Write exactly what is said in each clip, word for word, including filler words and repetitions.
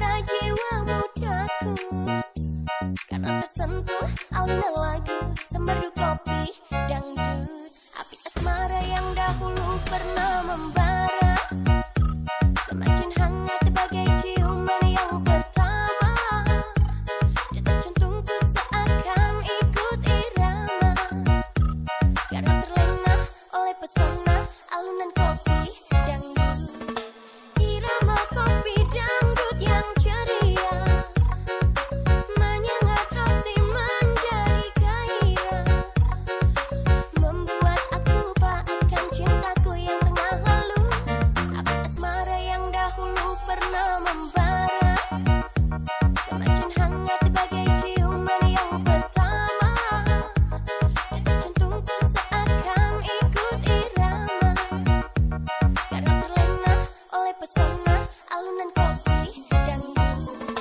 asmara jiwa mudaku, karena tersentuh alunan lagu semerdu kopi dangdut. Api asmara yang dahulu pernah membara semakin hangat bagai ciuman yang pertama. Detak jantungku seakan ikut irama, karena terlena oleh pesona alunan kopi dangdut. Irama kopi dangdut yang ceria menyengat hati menjadi gairah, membuat aku lupakan cintaku yang tengah lalu. Api asmara yang dahulu pernah membara semakin hangat bagai ciuman yang pertama. Detak jantungku seakan ikut irama, karena terlena oleh pesona alunan kopi dangdut.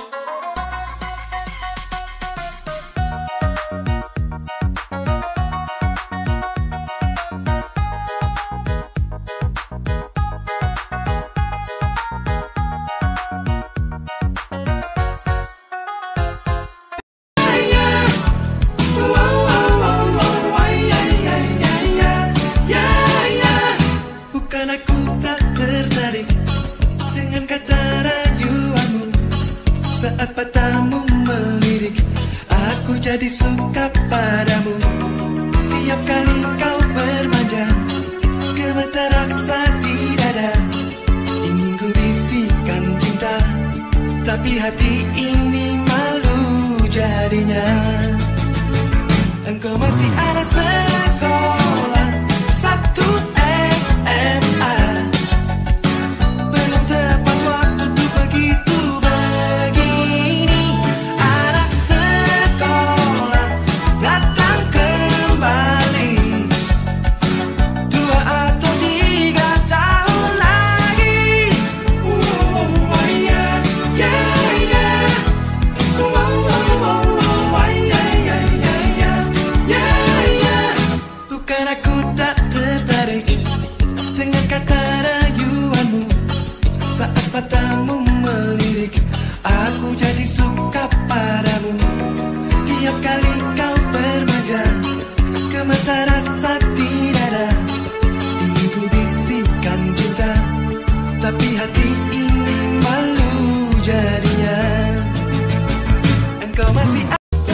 Bukan aku tak tertarik dengan kata rayuanmu, saat matamu melirik aku jadi suka padamu. Tiap kali kau bermanja, gemetar rasa di dada, ingin ku bisikan cinta, tapi hati ini malu jadinya. Engkau masih ada sekolah satu S M A, belum tepat waktu tuh begitu begini. Anak sekolah datang kembali, dua atau tiga tahun lagi. Oh, yeah, yeah, yeah. Oh, oh, oh, oh, yeah, yeah, yeah, yeah. Yeah, yeah. Bukan aku tak tertarik dengan kata rayuanmu, saat matamu melirik aku jadi suka padamu. Tiap kali kau bermanja, gemetar rasa di dada, ingin ku bisikan cinta, tapi hati ini malu jadinya. Engkau masih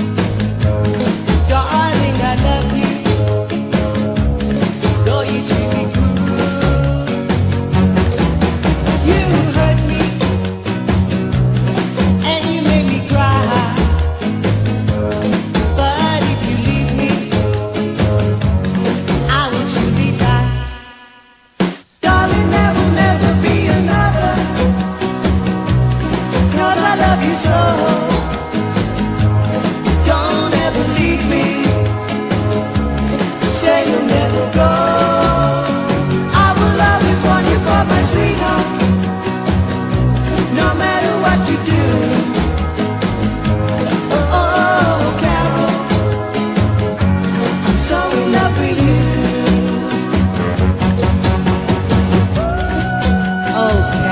darling, I love you, though you treat me cruel. You hurt me and you make me cry, but if you leave me, I will surely die. Darling, there will never be another, 'cause I love you so. Don't ever leave me, say you'll never go. I will always want you for my sweetheart, no matter what you do. Oh, oh, Carol, I'm so in love with you. Oh,